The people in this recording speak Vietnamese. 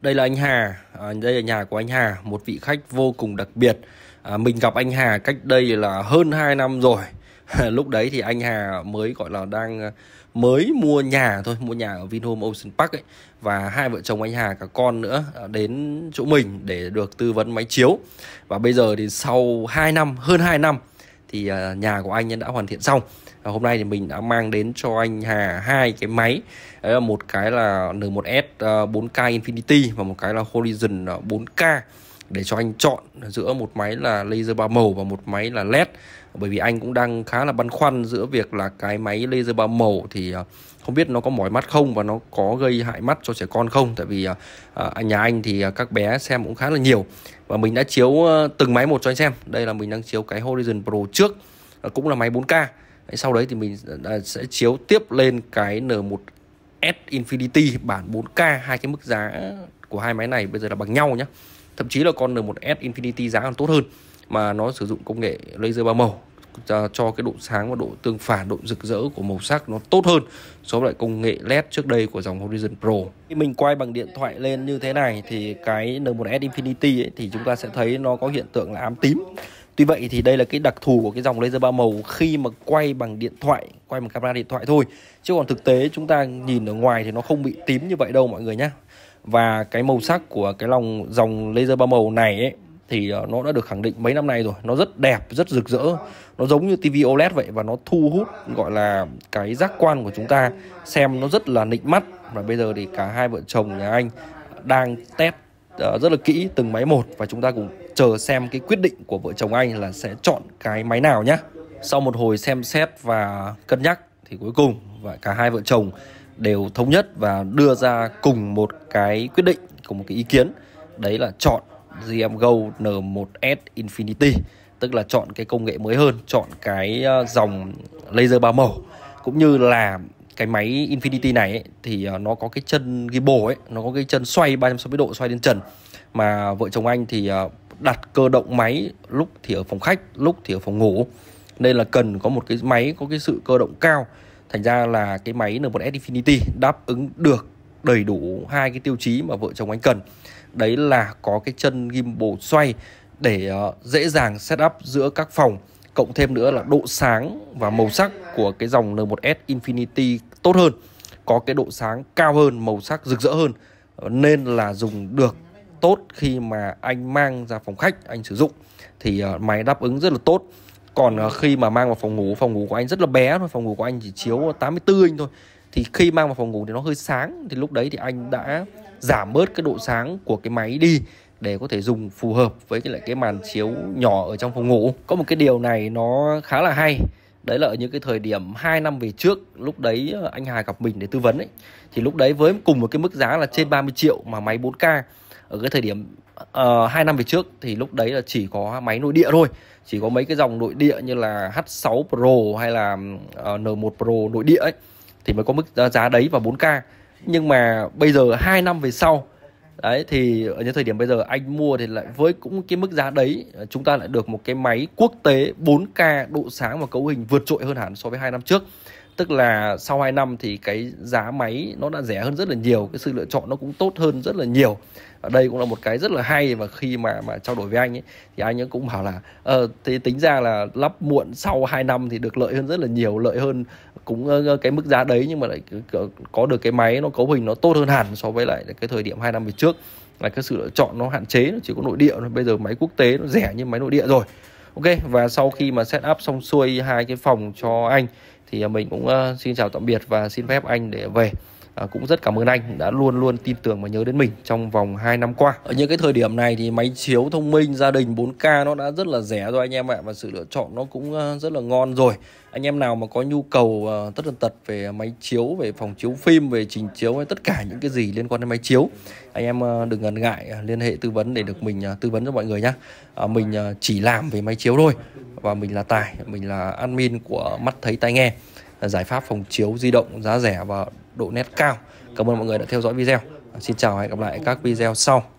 Đây là anh Hà, đây là nhà của anh Hà, một vị khách vô cùng đặc biệt. Mình gặp anh Hà cách đây là hơn 2 năm rồi. Lúc đấy thì anh Hà mới gọi là mới mua nhà thôi, mua nhà ở Vinhome Ocean Park ấy. Và hai vợ chồng anh Hà cả con nữa đến chỗ mình để được tư vấn máy chiếu. Và bây giờ thì sau 2 năm, hơn 2 năm thì nhà của anh đã hoàn thiện xong. Hôm nay thì mình đã mang đến cho anh Hà hai cái máy. Đấy là một cái là N1S 4K Infinity và một cái là Horizon 4K, để cho anh chọn giữa một máy là laser 3 màu và một máy là LED. Bởi vì anh cũng đang khá là băn khoăn giữa việc là cái máy laser 3 màu thì không biết nó có mỏi mắt không và nó có gây hại mắt cho trẻ con không. Tại vì nhà anh thì các bé xem cũng khá là nhiều. Và mình đã chiếu từng máy một cho anh xem. Đây là mình đang chiếu cái Horizon Pro trước, cũng là máy 4K. Sau đấy thì mình sẽ chiếu tiếp lên cái N1S Infinity bản 4K. Hai cái mức giá của hai máy này bây giờ là bằng nhau nhé. Thậm chí là con N1S Infinity giá còn tốt hơn, mà nó sử dụng công nghệ laser 3 màu cho cái độ sáng và độ tương phản, độ rực rỡ của màu sắc nó tốt hơn so với lại công nghệ LED trước đây của dòng Horizon Pro. Khi mình quay bằng điện thoại lên như thế này thì cái N1S Infinity ấy, thì chúng ta sẽ thấy nó có hiện tượng là ám tím. Tuy vậy thì đây là cái đặc thù của cái dòng laser 3 màu khi mà quay bằng điện thoại, quay bằng camera điện thoại thôi. Chứ còn thực tế chúng ta nhìn ở ngoài thì nó không bị tím như vậy đâu mọi người nhé. Và cái màu sắc của cái dòng laser 3 màu này ấy, thì nó đã được khẳng định mấy năm nay rồi. Nó rất đẹp, rất rực rỡ. Nó giống như TV OLED vậy. Và nó thu hút gọi là cái giác quan của chúng ta xem nó rất là nịnh mắt. Và bây giờ thì cả hai vợ chồng nhà anh đang test rất là kỹ từng máy một. Và chúng ta cùng chờ xem cái quyết định của vợ chồng anh là sẽ chọn cái máy nào nhé. Sau một hồi xem xét và cân nhắc thì cuối cùng và cả hai vợ chồng đều thống nhất và đưa ra cùng một cái quyết định, cùng một cái ý kiến. Đấy là chọn GMGO N1S Infinity. Tức là chọn cái công nghệ mới hơn, chọn cái dòng laser 3 màu. Cũng như là cái máy Infinity này ấy, thì nó có cái chân gimbal ấy, nó có cái chân xoay 360 độ, xoay lên trần. Mà vợ chồng anh thì đặt cơ động máy lúc thì ở phòng khách, lúc thì ở phòng ngủ, nên là cần có một cái máy có cái sự cơ động cao. Thành ra là cái máy N1S Infinity đáp ứng được đầy đủ hai cái tiêu chí mà vợ chồng anh cần. Đấy là có cái chân gimbal xoay để dễ dàng setup giữa các phòng. Cộng thêm nữa là độ sáng và màu sắc của cái dòng N1S Infinity tốt hơn, có cái độ sáng cao hơn, màu sắc rực rỡ hơn, nên là dùng được tốt khi mà anh mang ra phòng khách anh sử dụng thì máy đáp ứng rất là tốt. Còn khi mà mang vào phòng ngủ của anh rất là bé thôi, phòng ngủ của anh chỉ chiếu 84 inch thôi, thì khi mang vào phòng ngủ thì nó hơi sáng, thì lúc đấy thì anh đã giảm bớt cái độ sáng của cái máy đi để có thể dùng phù hợp với cái màn chiếu nhỏ ở trong phòng ngủ. Có một cái điều này nó khá là hay, đấy là ở những cái thời điểm 2 năm về trước, lúc đấy anh Hà gặp mình để tư vấn ấy, thì lúc đấy với cùng một cái mức giá là trên 30 triệu mà máy 4K, ở cái thời điểm 2 năm về trước thì lúc đấy là chỉ có máy nội địa thôi. Chỉ có mấy cái dòng nội địa như là H6 Pro hay là N1 Pro nội địa ấy thì mới có mức giá đấy và 4K. Nhưng mà bây giờ 2 năm về sau đấy, thì ở những thời điểm bây giờ anh mua thì lại với cũng cái mức giá đấy, chúng ta lại được một cái máy quốc tế 4K, độ sáng và cấu hình vượt trội hơn hẳn so với 2 năm trước. Tức là sau 2 năm thì cái giá máy nó đã rẻ hơn rất là nhiều, cái sự lựa chọn nó cũng tốt hơn rất là nhiều. Ở đây cũng là một cái rất là hay. Và khi mà trao đổi với anh ấy thì anh ấy cũng bảo là thì tính ra là lắp muộn sau 2 năm thì được lợi hơn rất là nhiều, lợi hơn cũng cái mức giá đấy, nhưng mà lại có được cái máy nó cấu hình nó tốt hơn hẳn so với lại cái thời điểm 2 năm về trước. Là cái sự lựa chọn nó hạn chế, nó chỉ có nội địa thôi. Bây giờ máy quốc tế nó rẻ như máy nội địa rồi. Ok, và sau khi mà set up xong xuôi hai cái phòng cho anh thì mình cũng xin chào tạm biệt và xin phép anh để về. Cũng rất cảm ơn anh đã luôn luôn tin tưởng và nhớ đến mình trong vòng 2 năm qua. Ở những cái thời điểm này thì máy chiếu thông minh gia đình 4K nó đã rất là rẻ rồi anh em ạ, và sự lựa chọn nó cũng rất là ngon rồi. Anh em nào mà có nhu cầu tất tần tật về máy chiếu, về phòng chiếu phim, về trình chiếu hay tất cả những cái gì liên quan đến máy chiếu, anh em đừng ngần ngại liên hệ tư vấn để được mình tư vấn cho mọi người nhé. Mình chỉ làm về máy chiếu thôi, và mình là Tài, mình là admin của Mắt Thấy Tai Nghe, giải pháp phòng chiếu di động giá rẻ và độ nét cao. Cảm ơn mọi người đã theo dõi video. Xin chào và hẹn gặp lại các video sau.